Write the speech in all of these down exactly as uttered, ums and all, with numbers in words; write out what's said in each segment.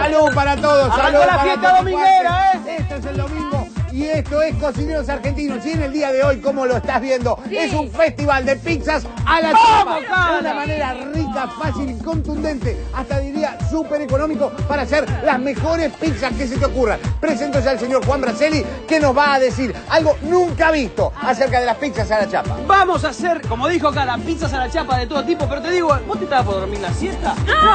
Salud para todos. Arrancó salud la para fiesta todos. dominguera, ¿eh? Esto es el domingo. Y esto es Cocineros Argentinos. Y en el día de hoy, como lo estás viendo, Sí. es un festival de pizzas a la ¡Vamos, chapa. cara! De una manera rica, fácil y contundente. Hasta diría súper económico para hacer las mejores pizzas que se te ocurran. Presento ya al señor Juan Braselli, que nos va a decir algo nunca visto acerca de las pizzas a la chapa. Vamos a hacer, como dijo acá, las pizzas a la chapa de todo tipo, pero te digo, ¿vos te estabas por dormir la siesta?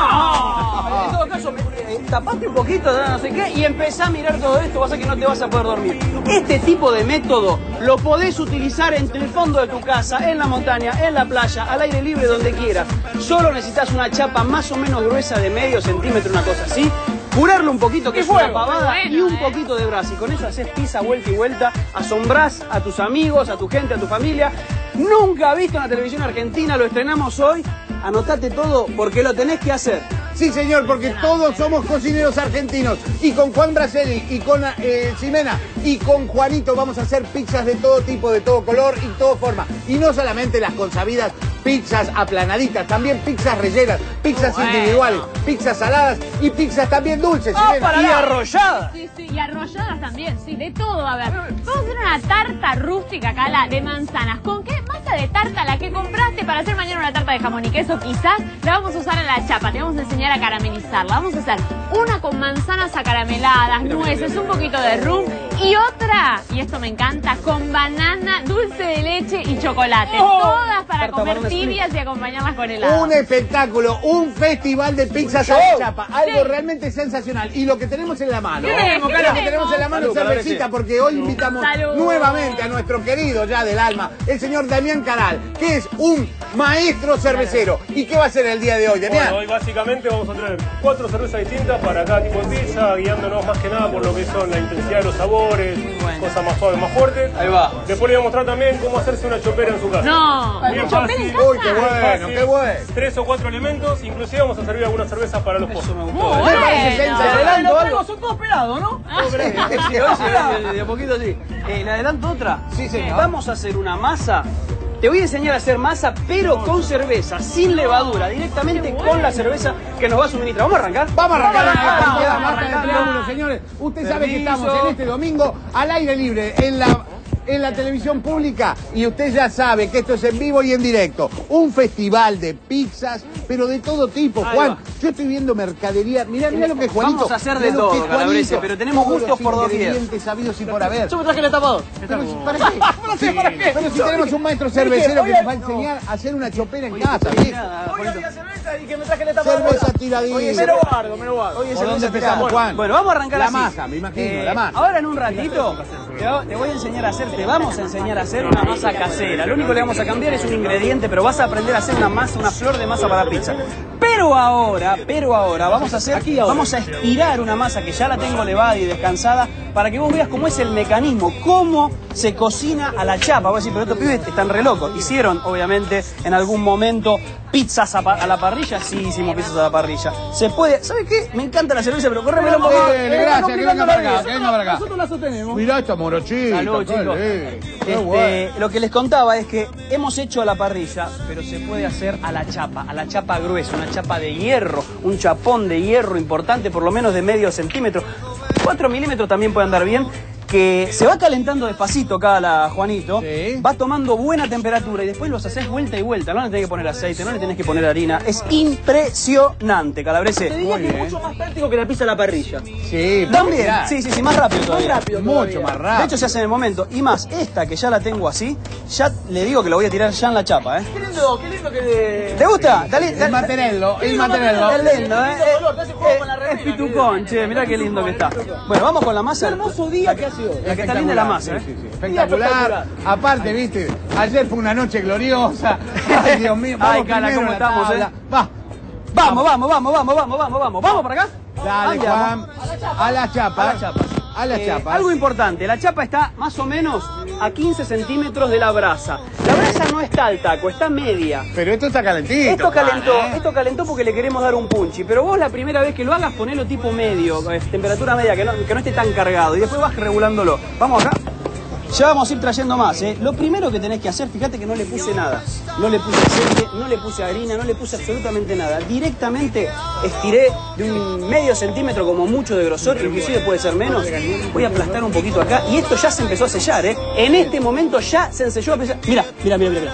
No. En todo caso, me, eh, tapate un poquito, no sé qué, y empezá a mirar todo esto, vas a que no te vas a poder dormir. Este tipo de método lo podés utilizar en el fondo de tu casa, en la montaña, en la playa, al aire libre, donde quieras. Solo necesitas una chapa más o menos gruesa de medio centímetro, una cosa así. Curarlo un poquito, que es una pavada, bueno, y un ¿eh? poquito de brasa. Y con eso haces pizza vuelta y vuelta, asombrás a tus amigos, a tu gente, a tu familia. Nunca visto en la televisión argentina, lo estrenamos hoy. Anotate todo porque lo tenés que hacer. Sí, señor, porque todos somos cocineros argentinos. Y con Juan Braselli, y con eh, Ximena, y con Juanito vamos a hacer pizzas de todo tipo, de todo color y todo forma. Y no solamente las consabidas pizzas aplanaditas, también pizzas rellenas, pizzas Bueno. individuales, pizzas saladas y pizzas también dulces. ¡Ah, Ximena. para y arrollada! Sí, sí, y arrolladas también, sí, de todo va a haber. Vamos a hacer una tarta rústica acá, la de manzanas. ¿Con qué? Masa de tarta, la que compraste para hacer mañana una tarta de jamón y queso, quizás la vamos a usar en la chapa. Te vamos a enseñar a caramelizarla. Vamos a hacer una con manzanas acarameladas, nueces, un poquito de rum y otra, y esto me encanta, con banana, dulce de leche y chocolate. Oh, Todas para tarta comer banana tibias y acompañarlas con helado. Un espectáculo, un festival de pizzas a la chapa, algo realmente sensacional. Y lo que tenemos en la mano, ¿Qué ¿eh? tenemos, lo qué que tenemos? tenemos en la mano es Salud, cervecita, Calabrese. porque hoy invitamos Salud. nuevamente a nuestro querido ya del alma, el señor Damián Caral, que es un maestro cervecero. ¿Y qué va a hacer el día de hoy, Damián? Bueno, hoy básicamente vamos a traer cuatro cervezas distintas para cada tipo de pizza, guiándonos más que nada por lo que son la intensidad de los sabores, bueno. cosas más suaves, más fuertes. Ahí va. Después le voy a mostrar también cómo hacerse una chopera en su casa. No, Bien ¿un chopper fácil. en casa? Uy, qué bueno, Fácil, qué bueno. Tres o cuatro elementos, inclusive vamos a servir algunas cervezas para los Eso postres. me Muy gustó. bueno. ¿eh? parece Te sensacional. adelanto algo. algo, son todos pelados, ¿no? Sí, hoy sí, de, de a poquito sí. Eh, ¿Le adelanto otra? Sí, señor. Vamos a hacer una masa. Te voy a enseñar a hacer masa, pero con cerveza, sin levadura, directamente con la cerveza que nos va a suministrar. ¿Vamos a arrancar? Vamos a arrancar, Vamos a arrancar, no queda vamos a más de arrancar. preámbulo, señores. Usted sabe que Permiso. estamos en este domingo al aire libre, en la, en la televisión pública, y usted ya sabe que esto es en vivo y en directo. Un festival de pizzas, pero de todo tipo. Ahí Juan, va. yo estoy viendo mercadería. Mirá, mirá lo que es Juanito. Vamos a hacer de Mirá lo todo, que es Juanito. Calabrese, pero tenemos Todos gustos los por doquier. ingredientes sabidos y por haber. Yo me traje el tapador. Pero, ¿para qué? No sé para qué. Pero si tenemos un maestro Dije, cervecero hoy que nos va a hay- enseñar a hacer una chopera en Oye, casa, no viejo. nada, Hoy Juanito. había cerveza y que me traje el tapador. Cerveza tiradita. Oye, me lo guardo, me lo guardo. Oye, ¿Por cerveza dónde tirada. empezamos, Juan? Bueno, vamos a arrancar La así. masa, me imagino, la masa. Ahora en un ratito te, va- te voy a enseñar a hacer, te vamos a enseñar a hacer una masa casera. Lo único que le vamos a cambiar es un ingrediente, pero vas a aprender a hacer una masa, una flor de masa para pizza. Pero ahora, pero ahora, vamos a hacer, vamos a estirar una masa que ya la tengo levada y descansada para que vos veas cómo es el mecanismo, cómo se cocina a la chapa. Vos decís, pero estos pibes están re locos. Hicieron, obviamente, en algún momento pizzas a, pa- a la parrilla. Sí, hicimos pizzas a la parrilla. Se puede, ¿sabes qué? Me encanta la cerveza, pero corrémela un poquito. Dale, gracias, que venga para acá, que venga para acá. Nosotros la sostenemos. Mirá esta morochita. Salud, qué chicos. lindo, qué Este, bueno. lo que les contaba es que hemos hecho a la parrilla, pero se puede hacer a la chapa, a la chapa gruesa, una chapa de hierro, un chapón de hierro importante, por lo menos de medio centímetro. cuatro milímetros también puede andar bien. Que se va calentando despacito cada Juanito, Sí. va tomando buena temperatura y después los haces vuelta y vuelta. No le tenés que poner aceite, no le tenés que poner harina. Es impresionante, Calabrese. Te diría Muy que bien. es mucho más práctico que la pizza a la parrilla. Sí, También, mirá. sí, sí, sí, más rápido todavía. rápido Mucho todavía. más rápido. De hecho se hace en el momento. Y más, esta que ya la tengo así, ya le digo que la voy a tirar ya en la chapa, ¿eh? Qué lindo, qué lindo que... ¿Te gusta? Dale, El dale. mantenerlo, el mantenerlo. Es lindo, ¿eh? Qué lindo color, te hace juego con la Es remera, pitucón, che, mirá qué lindo que está. Bueno, vamos con la masa. Qué hermoso día que ha sido. La que está linda es la masa, ¿eh? Sí, sí, sí. Espectacular. Espectacular. Aparte, viste, ayer fue una noche gloriosa. Ay, Dios mío. Ay, Vamos Cala, primero ¿cómo a la estamos, tabla. eh? Va. Vamos, vamos, vamos, vamos, vamos, vamos, vamos. ¿Vamos para acá? Dale, Andiamo. Juan. A la chapa. A la chapa. A la Eh, chapa. Algo importante, la chapa está más o menos a quince centímetros de la brasa. La brasa no está al taco, está media. Pero esto está calentito. Esto calentó, Juan, ¿eh? esto calentó porque le queremos dar un punchi. Pero vos la primera vez que lo hagas, ponelo tipo medio, eh, temperatura media, que no, que no esté tan cargado. Y después vas regulándolo. Vamos acá. Ya vamos a ir trayendo más, ¿eh? Lo primero que tenés que hacer, fíjate que no le puse nada. No le puse aceite, no le puse harina, no le puse absolutamente nada. Directamente estiré de un medio centímetro como mucho de grosor, inclusive puede ser menos. Voy a aplastar un poquito acá y esto ya se empezó a sellar, ¿eh? En este momento ya se enselló a sellar. Mira, mira, mira, mira.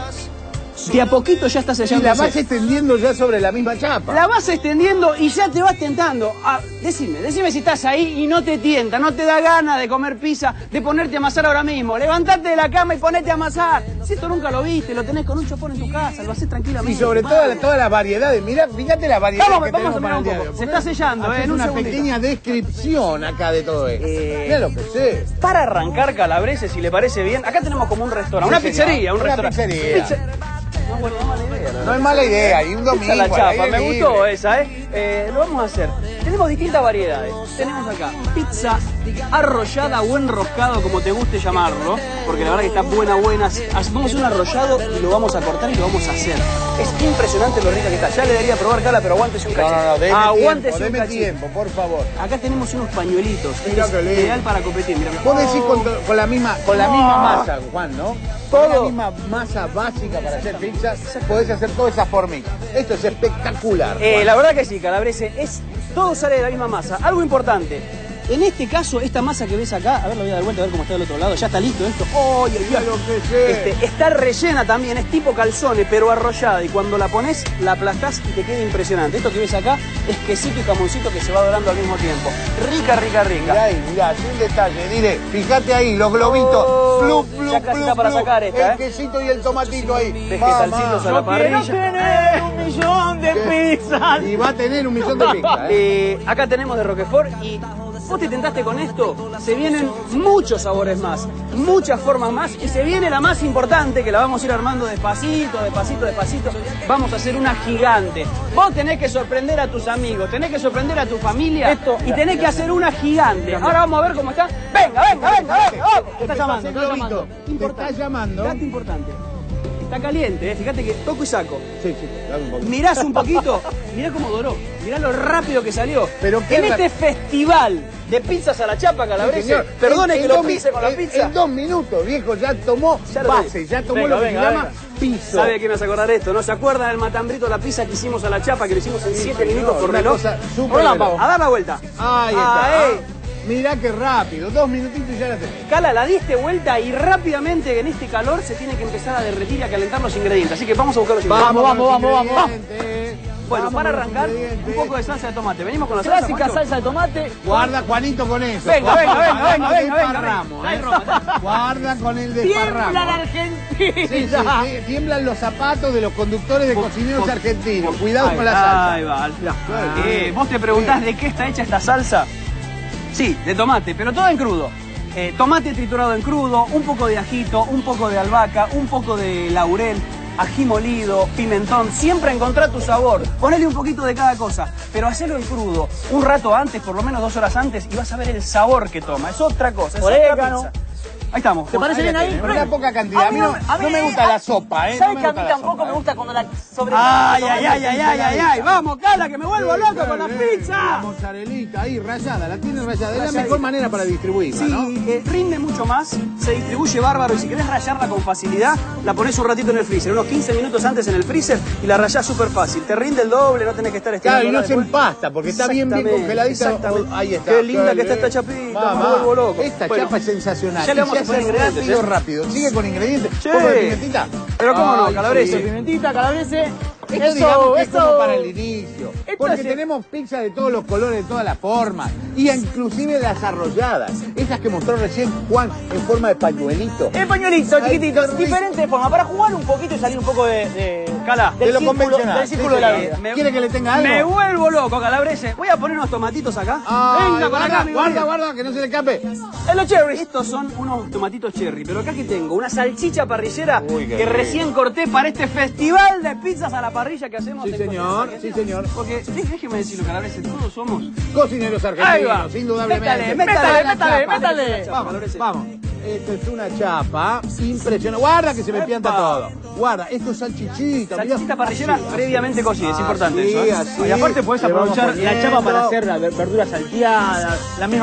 De a poquito ya está Y sellando. la vas extendiendo ya sobre la misma chapa. La vas extendiendo y ya te vas tentando. Ah, decime, decime si estás ahí y no te tienta, no te da ganas de comer pizza, de ponerte a amasar ahora mismo. Levantate de la cama y ponete a amasar. Si esto nunca lo viste, lo tenés con un chopón en tu casa, lo haces tranquilamente. Y sobre todo la- todas las variedades. Mirá, fíjate la variedad Vamos, que vamos a tenemos para mirar el un día de poco. hoy. Se está sellando, Haces ¿eh? En un una segundito. pequeña descripción acá de todo esto. Eh, Mirá lo que sé. Para arrancar calabreses, si le parece bien, acá tenemos como un restaurante, una Sí, señor. pizzería, un Una restaurante. pizzería. Pizza- No, bueno, no es mala idea, la No es mala idea, y un Pizza domingo. la al chapa, aire me libre. gustó esa, ¿eh? ¿eh? Lo vamos a hacer. Tenemos distintas variedades. Tenemos acá pizza arrollada o enroscado, como te guste llamarlo, porque la verdad que está buena, buena. Vamos a hacer un arrollado y lo vamos a cortar y lo vamos a hacer. Es impresionante lo rica que está. Ya le daría a probar, Cala, pero aguántese un No, cachito. no, no, deme Aguántese tiempo, un deme cachito. tiempo, por favor. Acá tenemos unos pañuelitos. Este Mirá es qué lindo. ideal para competir. Mira, Vos decís con, to- con la misma, con la misma masa, Juan, ¿no? Todo. Con la misma masa básica para hacer pizzas, podés hacer toda esa formita. Esto es espectacular. Eh, Juan. la verdad que sí, Calabrese, es, todo sale de la misma masa. Algo importante, en este caso, esta masa que ves acá, a ver, lo voy a dar vuelta a ver cómo está del otro lado, ya está listo esto. ¡Oh, ay, ay! Mirá lo que sé. Este, está rellena también, es tipo calzone, pero arrollada. Y cuando la pones, la aplastás y te queda impresionante. Esto que ves acá es quesito y jamoncito que se va dorando al mismo tiempo. Rica, rica, rica. Mirá ahí, mirá, así un detalle, diré, fíjate ahí, los globitos, Oh, flup, flup, ya casi flup, está para flup, sacar esta, el ¿eh? quesito y el tomatito ahí. Vegetalcitos a la parrilla. tener un millón de pizzas. Y va a tener un millón de pizzas, ¿eh? Eh, acá tenemos de Roquefort y vos te tentaste con esto, se vienen muchos sabores más, muchas formas más y se viene la más importante que la vamos a ir armando despacito, despacito, despacito. Vamos a hacer una gigante. Vos tenés que sorprender a tus amigos, tenés que sorprender a tu familia Esto- y tenés que hacer una gigante. Ahora vamos a ver cómo está. Venga, venga, venga, venga. vamos. Te está llamando, El te está globito, llamando. te está llamando. Dato importante. Está caliente, ¿eh? Fíjate que toco y saco. Sí, sí, dame un poquito. Mirás un poquito, mirá cómo doró, mirá lo rápido que salió. Pero qué en ra- este festival de pizzas a la chapa, Sí, Calabrese, señor. perdone En- que en lo dos mi- pise con la en- pizza. En dos minutos, viejo, ya tomó Ya lo base, ves. ya tomó Venga, lo que venga, se llama venga. piso. ¿Sabe a qué me hace acordar esto? ¿No se acuerdan del matambrito, la pizza que hicimos a la chapa, que lo hicimos en siete señor, minutos por una reloj? cosa súper Relámpago. veloz. A dar la vuelta. Ahí está. Ahí. Ah, mirá qué rápido, dos minutitos y ya la tenés. Cala, la diste vuelta y rápidamente en este calor se tiene que empezar a derretir y a calentar los ingredientes. Así que vamos a buscar los ingredientes. Vamos, con los vamos, vamos, vamos. ingredientes. Bueno, Vamos para con los arrancar, un ingredientes. poco de salsa de tomate. Venimos con la salsa, Clásica Juancho? salsa de tomate. Guarda, Juanito, con eso. Venga, Juan, venga, venga, guarda venga, con el venga, venga, desparramo, venga. ¿eh? Dale, Roma, dale. Guarda con el Tiembla desparramo. la Sí, Argentina. sí, sí, tiemblan los zapatos de los conductores de cocineros po- argentinos. Cuidado Ahí, con la salsa. Ahí va, mirá. Ah, Eh, ¿Vos te preguntás de qué está hecha esta salsa? Sí, de tomate, pero todo en crudo. Eh, tomate triturado en crudo, un poco de ajito, un poco de albahaca, un poco de laurel, ají molido, pimentón. Siempre encontrá tu sabor. Ponele un poquito de cada cosa, pero hacelo en crudo. Un rato antes, por lo menos dos horas antes, y vas a ver el sabor que toma. Es otra cosa, es otra Orégano. pizza. Ahí estamos. ¿Te parece Ahí bien la ahí? tenés, una poca cantidad. A mí no, no me gusta la sopa, ¿eh? ¿Sabes No que a me mí gusta la tampoco sopa, me ¿eh? gusta cuando la sobre... Ay, ay, ay, ay, ay, ay, ay. Vamos, Cala, que me vuelvo loco con la Eh, pizza. La mozzarellita ahí rayada, la tiene rayada. Es la Rayadita. mejor manera para distribuirla, Sí, ¿no? eh, rinde mucho más, se distribuye bárbaro y si querés rallarla con facilidad, la pones un ratito en el freezer, unos quince minutos antes en el freezer y la rayás súper fácil. Te rinde el doble, no tenés que estar estirando. Claro, y no se empasta porque está bien, bien congeladita. Exactamente. Oh, ahí está. Qué linda que Qué está esta bien. chapita, Va, me va. vuelvo loco. Esta Bueno, chapa es sensacional. ya le Y vamos se a poner hace ingredientes, rápido, ¿eh? rápido. Sigue con ingredientes. Sí. ¿Pongo la pimentita? Pero cómo no, Ay, Calabrese. sí. Pimentita, calabrese. Esto digamos que es como eso. para el inicio. Esto Porque es- tenemos pizza de todos los colores, de todas las formas. Y inclusive las arrolladas. Esas que mostró recién Juan en forma de pañuelito. El pañuelito, Ay, chiquitito, qué rico. diferente forma, para jugar un poquito y salir un poco de... de Cala, del de lo círculo, convencional. del círculo Sí, de la sí. vida. Me- ¿Quiere que le tenga algo? Me vuelvo loco, Calabrese. Voy a poner unos tomatitos acá. Ay, Venga, por guarda, acá, mi guarda, querido. guarda, que no se le escape. En los cherries. Estos son unos tomatitos cherry, pero acá que tengo una salchicha parrillera Uy, qué que rico. recién corté para este festival de pizzas a la parrilla que hacemos. Sí, en señor, Cocineros sí, Argentinos. señor. Porque dé- déjeme decirlo, Calabrese, todos somos. Cocineros Ahí argentinos, va. indudablemente. Métale, métale, La métale, chapa. métale. Vamos, vamos. Esto es una chapa impresionante. Guarda que se me pianta Epa. todo. Guarda, esto es salchichita. mirá. Salchichita parrillera Así, previamente cocida, es así, importante eso. ¿eh? así. Y aparte podés Le vamos aprovechar la chapa para poniendo. hacer la ver- verduras salteadas, las mismas Y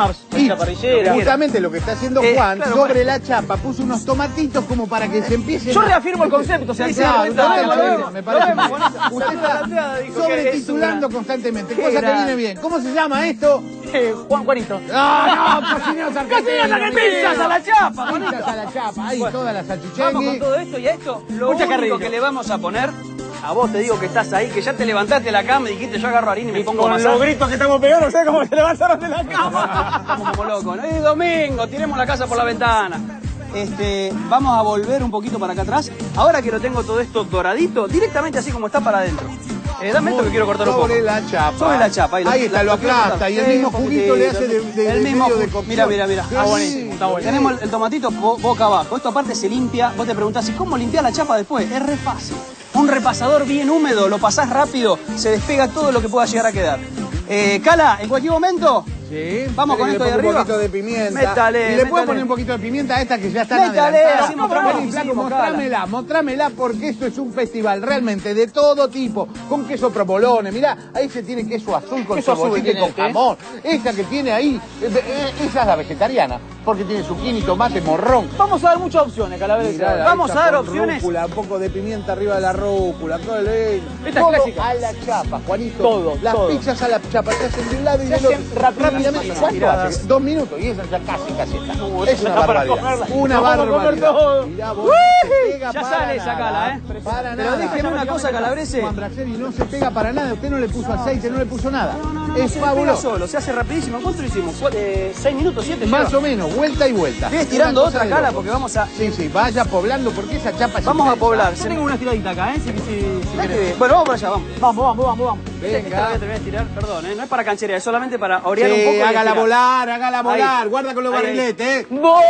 plancha parrillera. Justamente lo que está haciendo Eh, Juan, claro, sobre Juan. la chapa puso unos tomatitos como para que se empiece. Yo reafirmo el concepto, o sea, Sí, que claro, se- está lo bien, vemos, está lo bien, vemos, me lo parece vemos, bien. Juanita. Usted está Planteada, dijo que sobretitulando es una- constantemente, Qué cosa que grande. viene bien. ¿Cómo se llama esto? Eh, Juan Juanito. No, no, cocineros argentinos. ¡Cocineros argentinos! ¡Pizzas a la chapa, Juanito! Pizzas a la chapa, ahí todas las Vamos con salchichengui. todo esto y a esto lo Mucha único carrilla. que le vamos a poner, a vos te digo que estás ahí, que ya te levantaste de la cama y dijiste yo agarro harina y me pongo Con más los gritos que estamos pegando, ¿sabes cómo se levantaron de la cama? Estamos como locos, ¿no? Es domingo, tiremos la casa por la ventana. Este, vamos a volver un poquito para acá atrás. Ahora que lo tengo todo esto doradito, directamente así como está para adentro. Eh, dame esto que quiero cortar un poco. Sobre la chapa. Sobre la chapa. Ahí, Ahí está, lo quiero aplasta cortar. y el Sí, mismo un juguito le hace de, poquitito. de, el de mismo medio de ju- cocción. Mira, mira, mira. Está buenísimo, está buenísimo. Tenemos el, el tomatito bo- boca abajo. Esto aparte se limpia. Vos te preguntás, ¿y cómo limpiar la chapa después? Es re fácil. Un repasador bien húmedo, lo pasás rápido, se despega todo lo que pueda llegar a quedar. Eh, Cala, en cualquier momento. Sí. Vamos con Le esto de pongo arriba. un poquito de pimienta. Métale, y le métale. puedo poner un poquito de pimienta a estas que ya están Métale, adelantadas. así mostramos Vení, lo que flaco, hicimos, mostrámela, mostrámela porque esto es un festival realmente de todo tipo, con queso provolone. Mirá, ahí se tiene queso azul con Queso azul cebollita y tiene con este. jamón. Esta que tiene ahí, eh, eh, esa es la vegetariana, porque tiene zucchini, tomate, morrón. Vamos a dar muchas opciones, Calabresa. Mirá, Vamos esta a dar con opciones. rúcula, un poco de pimienta arriba de la rúcula. Esta es todo clásica. a la chapa, Juanito. Todo, Las todo. pizzas a la chapa se hacen de un lado y Se del otro. hacen rápidamente. ¿Cuánto Tiradas. hace? Dos minutos y esa ya casi, casi está. No, es esa una está para barbaridad. comerla. Una Vamos a comer barbaridad. todo. Mirá vos, no se pega Ya para sale esa nada. cala, ¿eh? Para Pero nada. déjeme una cosa, Calabrese. Juan Braceli, no se pega para nada. Usted no le puso aceite, no le puso nada. No, no, no, es se pega fabuloso. solo, se hace rapidísimo. ¿Cuánto lo hicimos? Cu- eh, ¿Seis minutos? ¿Siete? Más lleva? o menos, vuelta y vuelta. Estoy estirando Una cosa otra de cala loco. porque vamos a... Sí, sí, vaya poblando porque esa chapa es Vamos a inmensa. poblar. Yo tengo una estiradita acá, ¿eh? Si, si, si ¿Sabés querés. qué? Bueno, vamos para allá, vamos. Vamos, vamos, vamos, vamos. Esta la Venga. voy a terminar de estirar, perdón, ¿eh? No es para canchería, es solamente para orear Sí, un poco y hágala estirar. volar, hágala volar. Ahí. Guarda con los Ahí, ahí. barriletes, ¿eh?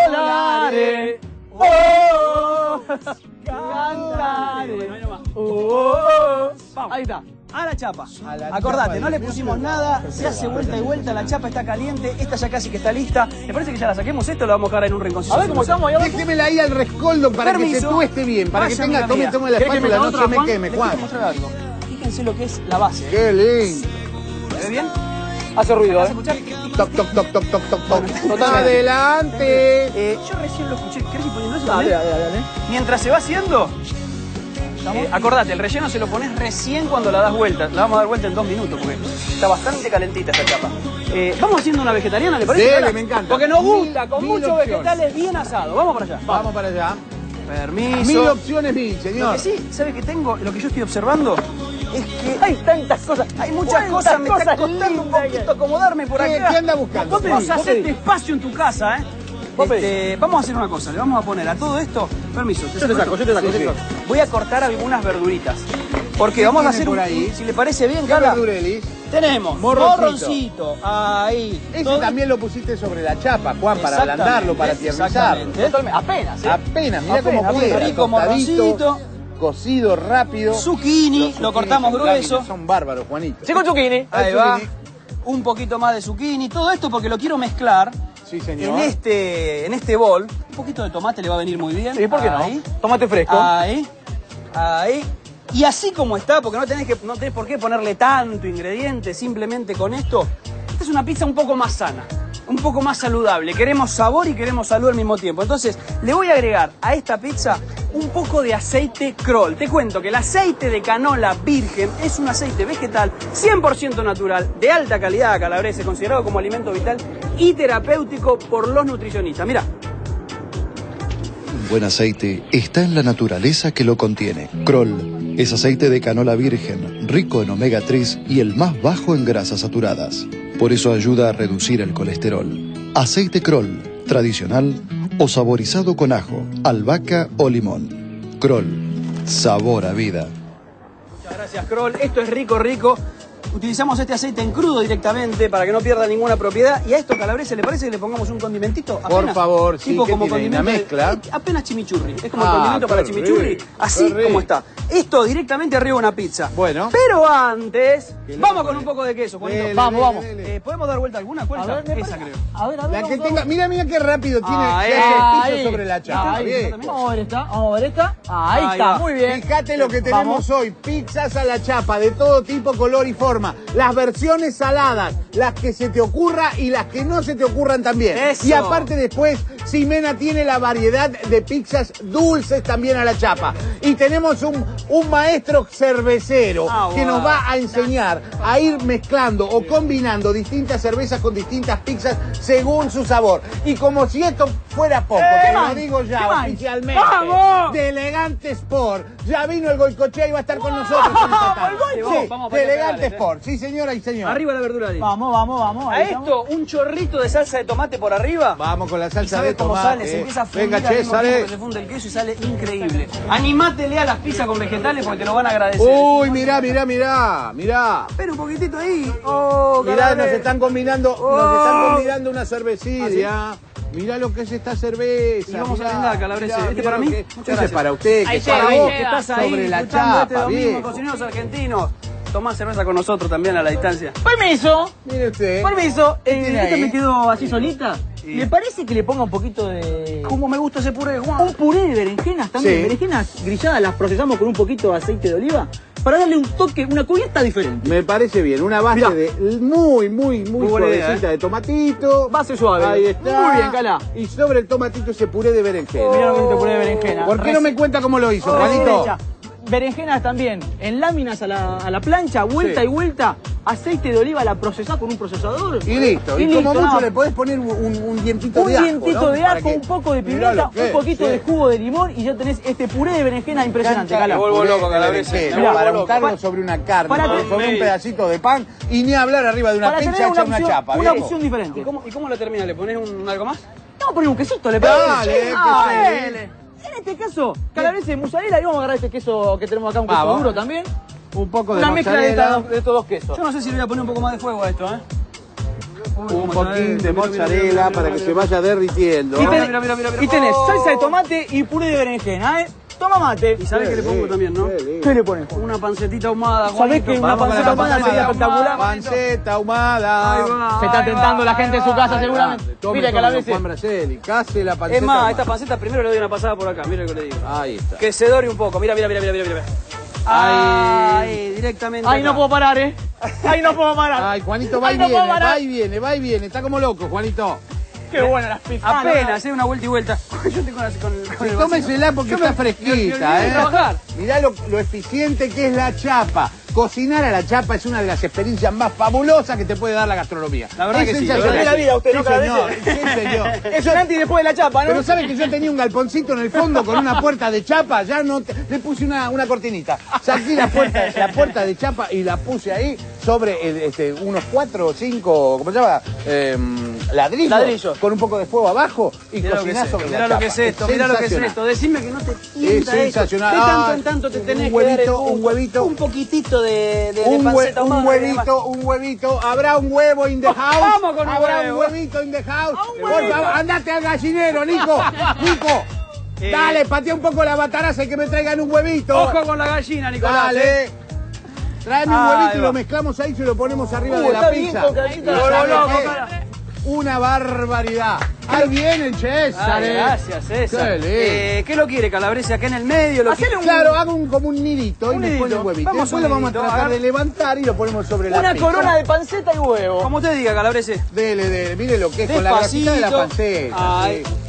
Volaré. Oh, Cantaré. Bueno, ahí nomás. oh, Vamos. Ahí está. A la chapa. A la Acordate, chapa, no le Dios pusimos mío. nada, se hace vuelta y vuelta, la chapa está caliente, esta ya casi que está lista. Me parece que ya la saquemos, esto lo vamos a dejar en un rinconcito. A ver cómo estamos ahí abajo. Déjemela ahí al rescoldo para que se Permiso. tueste bien, para que Vaya, tenga, amiga tome, mía. tome la ¿Querés que espátula, meta no otra, se me Juan? queme, Les quiero Juan. mostrar algo. Fíjense lo que es la base. Qué lindo. ¿Se ve bien? Hace ruido, ¿Vas a ¿eh? escuchar? Toc, toc, toc, toc, toc, toc, toc. Bueno, Adelante. Eh, yo recién lo escuché. ¿Querés ir poniendo eso Dale, también? dale, dale. Mientras se va haciendo, eh, acordate, el relleno se lo pones recién cuando la das vuelta. La vamos a dar vuelta en dos minutos porque está bastante calentita esta chapa. Eh, vamos haciendo una vegetariana, ¿le parece? Dele, Cala? me encanta. Porque nos Mil- gusta, con mil muchos opciones. vegetales bien asados. Vamos para allá. Vamos para allá. Permiso. Mil opciones, mil, Lo señor. que sí, ¿sabe qué tengo? Lo que yo estoy observando es que Hay tantas cosas. hay muchas ¿Cuántas cosas, me está cosas costando un lindas poquito que- acomodarme por ¿Qué- acá. qué anda buscando? Vos Vos pedís, hacete pedís. espacio en tu casa, ¿eh? Vos Este, vamos a hacer una cosa, le vamos a poner a todo esto, permiso. Yo te saco, yo te saco, yo te saco. Voy a cortar algunas verduritas. Porque vamos a tiene hacer por un, ahí? si le parece bien, ¿Qué Carla, verdurelis? tenemos Morroncito. morroncito, ahí. Ese todo- también lo pusiste sobre la chapa, Juan, para Exactamente, ablandarlo, para tiernizarlo. exactamente. Totalmente. Apenas, ¿eh? Apenas, mira Apenas, cómo queda. rico tostadito, morroncito. cocido rápido. Zucchini, Los lo zucchini cortamos son grueso. láminas, Son bárbaros, Juanito. Sí, con zucchini. Ahí El va. zucchini. Un poquito más de zucchini. Todo esto porque lo quiero mezclar Sí, señor. en este, en este bol. Un poquito de tomate le va a venir muy bien. Sí, ¿por qué Ahí. no? Tomate fresco. Ahí. Ahí. Y así como está, porque no tenés, que, no tenés por qué ponerle tanto ingrediente, simplemente con esto. Esta es una pizza un poco más sana, un poco más saludable. Queremos sabor y queremos salud al mismo tiempo. Entonces, le voy a agregar a esta pizza un poco de aceite Kroll. Te cuento que el aceite de canola virgen es un aceite vegetal cien por ciento natural, de alta calidad, Calabrese, considerado como alimento vital y terapéutico por los nutricionistas. Mira. Un buen aceite está en la naturaleza que lo contiene. Kroll es aceite de canola virgen, rico en omega tres y el más bajo en grasas saturadas. Por eso ayuda a reducir el colesterol. Aceite Kroll, tradicional o saborizado con ajo, albahaca o limón. Kroll, sabor a vida. Muchas gracias, Kroll. Esto es rico, rico. Utilizamos este aceite en crudo directamente para que no pierda ninguna propiedad. Y a esto, Calabrese, ¿le parece que le pongamos un condimentito? Por Apenas, favor, sí, tipo ¿qué como tiene? condimento ¿Una de- mezcla? eh, apenas chimichurri. Es como Ah, el condimento para qué chimichurri. rico, Así qué rico. como está. Esto directamente arriba de una pizza. Bueno. Pero antes, ¿Qué le vamos vamos con a un poco de queso, Juanito. Dele, Vamos, dele, vamos. dele. Eh, ¿Podemos dar vuelta alguna? ¿Cuál A está? ver, me Esa parece- creo. A ver, a ver. La que vamos, tenga, vamos. mira, mira qué rápido tiene Ahí. se hace Ahí. piso sobre la chapa. Ahí. Bien. Vamos a ver esta, vamos a ver esta. Ahí, Ahí está, va. muy bien. Fíjate lo que tenemos Vamos. hoy, pizzas a la chapa de todo tipo, color y forma. forma. Las versiones saladas, las que se te ocurra y las que no se te ocurran también. Eso. Y aparte después, Ximena tiene la variedad de pizzas dulces también a la chapa. Y tenemos un, un maestro cervecero Ah, que wow. nos va a enseñar a ir mezclando o combinando distintas cervezas con distintas pizzas según su sabor. Y como si esto fuera poco, ¡Eh! te lo digo ya ¡Qué oficialmente, ¡vamos! de Elegante Sport, ya vino el Goicoechea y va a estar con nosotros en esta tarde. ¡El Goico! Sí, Vamos, vamos de para que Elegante regales, Sport, sí señora y señor. Arriba la verdura. Ahí. Vamos, vamos, vamos. A ahí estamos. esto, un chorrito de salsa de tomate por arriba. Vamos con la ¿Y salsa sabes de cómo tomate. sale? Se empieza a fundir Venga, al che, mismo tiempo sale. que se funde el queso y sale increíble. Animátele a las pizzas con vegetales porque te lo van a agradecer. Uy, mirá, mirá, mirá, mirá. Pero un poquitito ahí. Oh, Mirá, Calabres. nos están combinando, nos Oh. están combinando una cervecilla. Mirá lo que es esta cerveza. Y vamos a mirá, brindar, Calabrese. mirá, ¿Este mirá para lo mí? que- Muchas Este gracias. es para usted, Ahí que llega, para ahí vos, llega. que estás Estás ahí sobre la disfrutando este chapa, domingo, viejo. cocineros argentinos. Tomá cerveza con nosotros también a la distancia. Permiso, Mire usted. permiso. ¿Qué Eh, tiene ¿Esta ahí? me quedó así solita? Sí. ¿Le parece que le ponga un poquito de... ¿Cómo me gusta ese puré, Juan? un puré de berenjenas también? Sí. Berenjenas grilladas las procesamos con un poquito de aceite de oliva para darle un toque, una cubierta diferente. Me parece bien, una base Mirá. de muy, muy, muy, Muy buena idea, suavecita de tomatito. Base suave. Ahí está. Muy bien, Cala. Y sobre el tomatito ese puré de berenjena. Mirá lo que es este puré de berenjena. ¿Por qué no me cuenta cómo lo hizo, Oh, Juanito? derecha. Berenjenas también, en láminas a la, a la plancha, vuelta Sí. y vuelta, aceite de oliva, la procesás con un procesador. Y listo. Y, listo, como mucho nada. le podés poner un, un, un dientito Un de ajo. dientito ¿no? de Para ajo, que- un poco de Mirá pimienta, lo que un es, poquito sí. de jugo de limón y ya tenés este puré de berenjena impresionante, Canta Cala. el vuelvo puré loco, de Calabrese, berenjena, me vuelvo para loco. untarlo Pa- sobre una carne, para sobre tener- un pedacito de pan y ni hablar arriba de una Para pizza tener hecha una una opción, chapa. una ¿viejo? opción ¿Y diferente. cómo, ¿Y cómo lo termina? ¿Le pones un, algo más? Vamos a poner un quesito, ¿le Dale, parece? que Ah, sí. dale. En este caso, Calabrese, mozzarella, y vamos a agarrar este queso que tenemos acá, un queso Vamos. duro también. Un poco de Una mezcla de, mozzarella, estas- de estos dos quesos. Yo no sé si le voy a poner un poco más de fuego a esto, ¿eh? Uy, un mozzarella, poquín de mira, mira, mozzarella mira, para mira, que se mira. vaya derritiendo. Y, Mira, tenés, mira, mira, mira, mira. y tenés Oh. salsa de tomate y puré de berenjena, ¿eh? Toma mate. ¿Y sabes qué le pongo también, no? ¿Qué le pones? Una pancetita ahumada, ¿Sabés Juanito. que una Vamos con la panceta ahumada sería espectacular? Panceta ahumada. Ahí va. Se está Ahí tentando va, la gente en ahí su va, casa ahí va. seguramente. Tome, Mira, tome, Calabrese. Juan Braceli, case la panceta. Es más, a esta ahumada. panceta primero le doy una pasada por acá, mira lo que le digo. Ahí está. Que se dore un poco, mira, mira, mira, mira, mira. mira. Ahí, directamente. Ahí no acá. puedo parar, ¿eh? Ahí no puedo parar. Ay, Juanito, va y Ay, no puedo viene, parar. va y viene, va y viene. Está como loco, Juanito. Qué buenas las pizzas. Apenas, eh, una vuelta y vuelta. Yo estoy con, con, con el Tómesela porque Yo está me- me- me fresquita, olvidé de ¿eh? trabajar. Mirá lo, lo eficiente que es la chapa. Cocinar a la chapa es una de las experiencias más fabulosas que te puede dar la gastronomía. La verdad Es que sí, sensacional. la verdad que sí. La vida, usted, Sí, ¿no, señor, Calabrese? sí, señor. Eso es antes y después de la chapa, ¿no? Pero ¿saben que yo tenía un galponcito en el fondo con una puerta de chapa? Ya no te- le puse una, una cortinita. Saqué la puerta, la puerta de chapa y la puse ahí sobre eh, este, unos cuatro o cinco, ¿cómo se llama? Eh, ladrillos. Ladrillos. Con un poco de fuego abajo y Mirá lo que es cocinás esto, sobre mirá la lo chapa. que es esto, mirá lo que es sensacional. esto. Decime que no te Es tienta sensacional. esto. De tanto Ah, en tanto te un tenés huevito, que dar el un gusto. huevito. Un poquitito de, de, de Un, hue- panceta un ahumada y demás. huevito, un huevito. ¿Habrá un huevo in the house? Vamos con un ¿Habrá huevo. un huevito in the house? un Por huevito. favor, andate al gallinero, Nico. Nico. Eh. Dale, patea un poco la bataraza y que me traigan un huevito. Ojo con la gallina, Nicolás. eh. Dale. Tráeme un Ahí huevito y va. lo mezclamos ahí y se lo ponemos arriba Uh, de la está bien pizza. con cabecita. ¿Y Lo sabe loco, qué? cara. Una barbaridad. Ahí viene el César. Ay, eh. gracias, César. Qué lindo. Eh, ¿Qué lo quiere, Calabrese? ¿Acá en el medio? Lo Hacele quiere? un- Claro, hago un, como un nidito Un y me pone nidito. el huevito. Vamos Después un lo vamos a nidito, tratar agarra. de levantar y lo ponemos sobre la Una pizza. corona de panceta y huevo. Como te diga, Calabrese. Dele, dele, mire lo que es con la grasita de la Despacito. panceta. Ay. sí.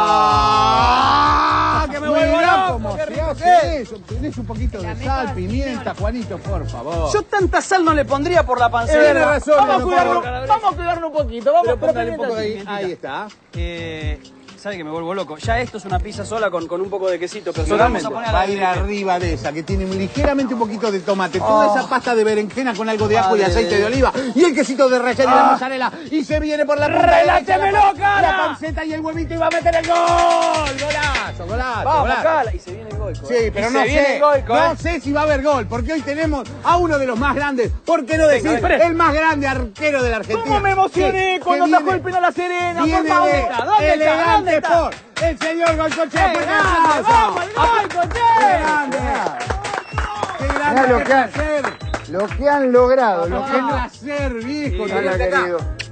¡Ah! que me vuelvo Mirá loco, cómo qué se rico hace que es. eso. Tenés un poquito de sal, pimienta, Juanito, por favor. Yo tanta sal no le pondría por la panceta. Tiene razón, Vamos a no, cuidarlo, por- Calabrese. vamos a cuidarlo un poquito. Vamos Pero a póngale un poco de ahí. Ahí está. Eh, ¿Sabe que me vuelvo loco? Ya esto es una pizza sola con, con un poco de quesito, pero se lo Totalmente. vamos a poner Va a a ir arriba de esa, que tiene ligeramente un poquito de tomate. Toda esa pasta de berenjena con algo de ajo y Madre aceite de- de oliva. Y el quesito de relleno y la mozzarella. Y se viene por la punta derecha ¡Relátemelo, la, cara! la panceta y el huevito y va a meter el gol. Golazo, golazo, Vamos, golazo. Cala. Y se viene el goico. Sí, eh. pero Y no se viene sé, el goico, no eh. sé si va a haber gol, porque hoy tenemos a uno de los más grandes, ¿por qué no decir venga. el más grande arquero de la Argentina? ¿Cómo me emocioné Que- cuando que atajó viene- el penal a Serena? Por Viene favor. de ¿Dónde está? ¿Dónde Elegante está? Sport, el señor Goicoechea. ¡Eh, Fuerte grande! aplauso. ¡Vamos, el Goicoechea! ¡Qué grande! ¡Qué grande! Mirá lo qué que han- placer! Lo que han logrado, lo ¡Qué que no... placer, viejo! Sí, tenerte acá. querido.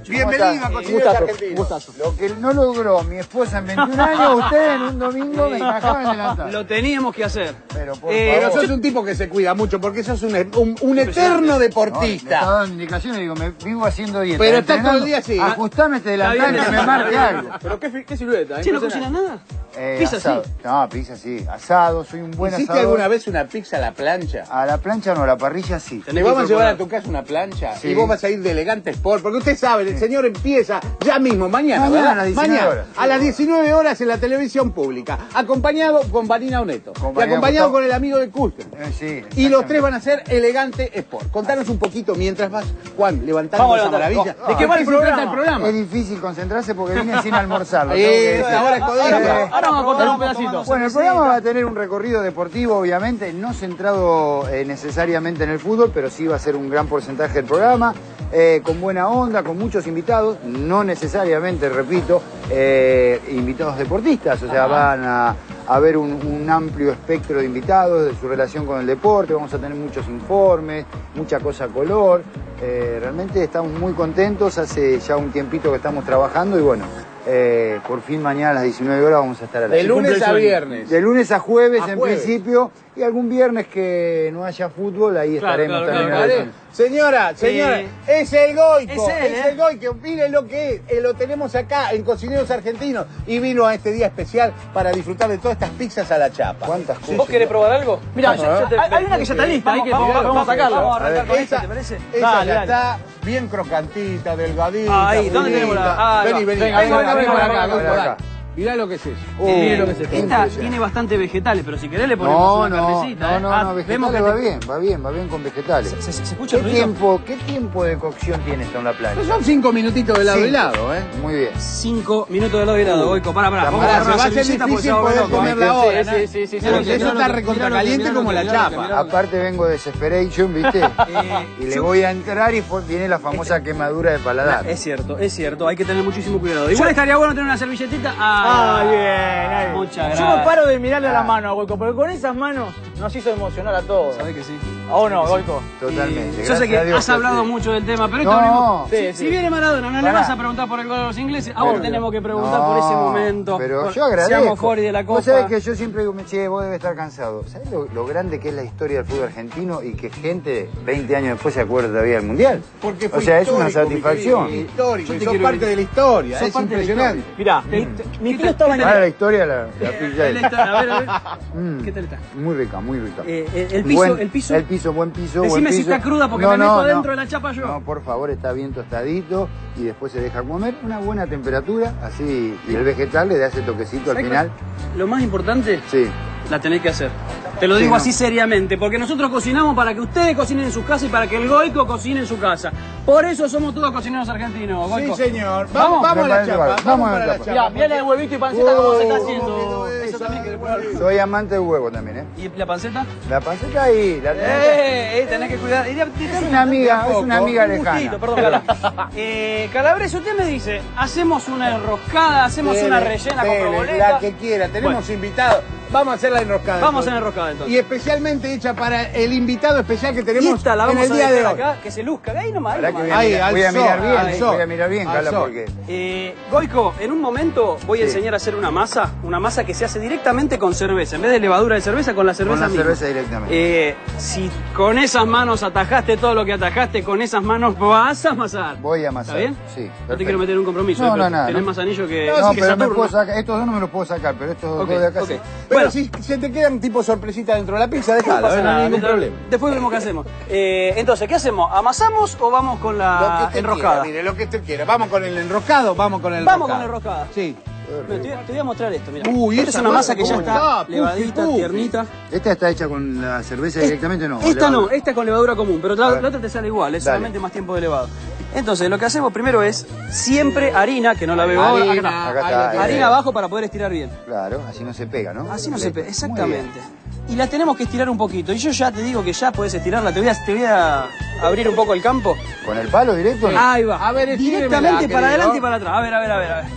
Bienvenido a Cocineros Argentinos. Gustazo. Lo que no logró mi esposa en veintiún años, ustedes en un domingo me encajaban en el altar. Lo teníamos que hacer. Pero por Eh, Pero favor. sos un tipo que se cuida mucho porque sos un, un, un eterno No, me deportista. estaba dando indicaciones y digo, me vivo haciendo dieta. Pero estás entrenando. todo el día así, ¿eh? Ajustame este delantal Está que bien, me marque está bien. algo. Pero qué, qué silueta, ¿eh? Che, ¿no Impresionante. cocinas nada? Eh, Pizza asado. sí. No, pizza sí. Asado, soy un buen ¿Hiciste asador. alguna vez una pizza a la plancha? A la plancha no, a la parrilla sí. Te Tenés vamos que a llevar a incorporar. tu casa una plancha Sí. y vos vas a ir de Elegante Sport, porque usted sabe, el señor empieza ya mismo, mañana, Mañana, ¿verdad? a las diecinueve Mañana, horas. a las diecinueve horas en la televisión pública, acompañado con Vanina Uneto Con y Vanina acompañado Gustavo. con el amigo de Kuster. Eh, sí, Y los exactamente. tres van a hacer Elegante Sport. Contanos un poquito mientras vas, Juan, levantando Vamos a esa levantar. maravilla. ¿De qué va el se trata programa? el programa? Es difícil concentrarse porque vine sin almorzar. lo Eh, tengo que decir. esta hora es jodida. Eh, Ahora vamos a cortar un pedacito. Bueno, el programa va a tener un recorrido deportivo, obviamente, no centrado eh, necesariamente en el fútbol, pero sí va a ser un gran porcentaje del programa, eh, con buena onda, con muchos invitados, no necesariamente, repito, eh, invitados deportistas, o sea, van a, a ver un, un amplio espectro de invitados, de su relación con el deporte, vamos a tener muchos informes, mucha cosa color, eh, realmente estamos muy contentos, hace ya un tiempito que estamos trabajando y bueno, eh, por fin mañana a las diecinueve horas vamos a estar al De aire. lunes a viernes. De lunes a jueves A en jueves. principio y algún viernes que no haya fútbol, ahí Claro, estaremos claro, también. claro, al ¿Vale? aire. Señora, señora, Eh, es el Goico, es él, es ¿eh? el Goico, miren lo que es, eh, lo tenemos acá en Cocineros Argentinos y vino a este día especial para disfrutar de todas estas pizzas a la chapa. ¿Cuántas cosas? ¿Vos querés probar algo? Mira, Vamos, yo- yo te- Hay, hay una que ya está lista, hay que Vamos, vamos, vamos a sacarla. Vamos a arrancar A con ver, esta, esa, ¿te parece? esa Dale, ya dale. está bien crocantita, delgadita. Ahí, ¿dónde finita. tenemos la- ahí Vení, va. vení, Venga, venga, venga, venga, venga, para venga, acá, venga, Goico, acá. dale. Mirá lo que es eso. Oh, Eh, mira lo que es esto. esta Impresionante. tiene bastante vegetales, pero si querés le ponemos No, una no, carnecita. no, ¿eh? no, Ah, no, vemos vegetales que va te- bien, va bien, va bien con vegetales. ¿Se, se- se escucha el ¿Qué ruido? tiempo, ¿Qué tiempo de cocción tiene esto en la plancha? Pero son cinco minutitos de lado Sí. y lado, ¿eh? Muy bien. Cinco minutos de lado y lado, Goico. Para, para. Ahora, Vamos a Ahora, agarrar se va una a hacer servilleta porque difícil se va a poder volver loco, comerla ¿eh? ahora, Sí, ¿no? sí, sí, sí, sí. Porque Mirá eso lo está que- recontra mirá lo que- caliente mirá lo como que- la mirá lo que- chapa. mirá lo que- Aparte vengo de Desperation, ¿viste? Eh, Y le yo- voy a entrar y fue- viene la famosa quemadura de paladar. Es cierto, es cierto, hay que tener muchísimo cuidado. Igual estaría bueno tener una servilletita. Ah, Ah, bien, ahí. Muchas Yo gracias. no paro de mirarle a la mano a Goico, porque con esas manos nos hizo emocionar a todos. ¿Sabés que sí? ¿O no, Goico? Totalmente. Yo sé gracias que a Dios has que hablado sí. mucho del tema, pero esto No, abrimos- sí, si, sí. si viene Maradona, no le Pará. vas a preguntar por el gol de los ingleses, ahora Obvio. tenemos que preguntar No, por ese momento. Pero por- yo agradezco. Seamos Fori de la Copa. Vos sabés que yo siempre digo, che, vos debes estar cansado. ¿Sabés lo, lo grande que es la historia del fútbol argentino y que gente veinte años después se acuerda todavía del Mundial? Porque o fue sea, es una histórico, mi satisfacción. querido, histórico, Yo y te sos quiero parte decir- de la historia, sos es parte de la impresionante. Mirá, mi, mi tío estaba en Ahora la el... historia, la, la pizza El- es- el- a ver, a ver. Mm, ¿Qué tal está? Muy rica, muy rica. Eh, eh, el piso, Buen- el piso. El piso, buen piso, buen Decime si piso. está cruda porque No, me no, meto no. dentro de la chapa yo. No, por favor, está bien tostadito y después se deja comer. Una buena temperatura, así, y el vegetal le da ese toquecito al ¿Sabés final. cuál? Lo más importante, Sí. la tenés que hacer. Te lo Sí, digo no. así seriamente, porque nosotros cocinamos para que ustedes cocinen en sus casas y para que el Goico cocine en su casa. Por eso somos todos cocineros argentinos, Sí, Goico. señor. Vamos, Vamos, vamos a me la parece chapa. bárbaro. Vamos Vamos a para la la chapa. chapa. Mirá, mirá el huevito y panceta cómo se está Oh, haciendo. quedó Eso eso, también que eh. después- Soy amante del huevo también, ¿eh? ¿Y la panceta? La panceta ahí, la Eh, eh, tenés que cuidar. Y de- de- Es una amiga, es una amiga Un lejana. gustito, perdón, Cala. eh, Calabrese, usted me dice, hacemos una enroscada, hacemos Dele, una rellena dele, con proboleta. La que quiera, tenemos Bueno. invitados. Vamos a hacer la enroscada. Vamos a hacer entonces. la enroscada entonces. Y especialmente hecha para el invitado especial que Y tenemos esta la en vamos el a día de dejar hoy. acá, que se luzca. Ahí nomás, ahí Pará que nomás. voy a Ahí, mirar, al voy a sol, mirar bien, al eh, sol, voy a mirar bien, al Cala, sol. porque... Eh, Goico, en un momento voy a Sí. enseñar a hacer una masa, una masa que se hace directamente con cerveza, en vez de levadura de cerveza, con la cerveza Con la misma. cerveza directamente. Eh, si con esas manos atajaste todo lo que atajaste, con esas manos vas a amasar. Voy a amasar. ¿Está bien? Sí, No te perfecto. quiero meter en un compromiso, No, eh, pero no, nada, tenés no. más anillo que, No, que pero me Saturno. puedo sacar, estos dos no me los puedo sacar, pero estos Ok, dos de acá ok. sí. Pero Bueno, si se te quedan tipo sorpresita dentro de la pizza, no déjala, pasa no hay nada, ningún mientras- problema. Después vemos qué hacemos. Eh, entonces, ¿qué hacemos? ¿Amasamos o vamos con Lo la que usted enroscada? quiera, mire, lo que usted quiera. Vamos con el enroscado, vamos con el Vamos con enroscado. la enroscada. Sí. Mira, te, voy a- te voy a mostrar esto, mira. Uy, Esta es esa una cosa masa que ya cómo está está, pufi, levadita, pufi. tiernita. ¿Esta está hecha con la cerveza directamente o no? Esta no, Levadura. esta es con levadura común, pero la, A ver. la otra te sale igual, es Dale. solamente más tiempo de levado. Entonces, lo que hacemos primero es siempre harina, que no la veo ahora. Acá está. Acá ahí está, la tiene. Harina abajo para poder estirar bien. Claro, así no se pega, ¿no? Así no se pega, Muy exactamente. Y la tenemos que estirar un poquito. Y yo ya te digo que ya podés estirarla. Te voy a, te voy a abrir un poco el campo. bien. ¿Con el palo directo? Ahí va. A ver, estíremela, directamente para querido. adelante y para atrás. A ver, a ver, a ver, a ver.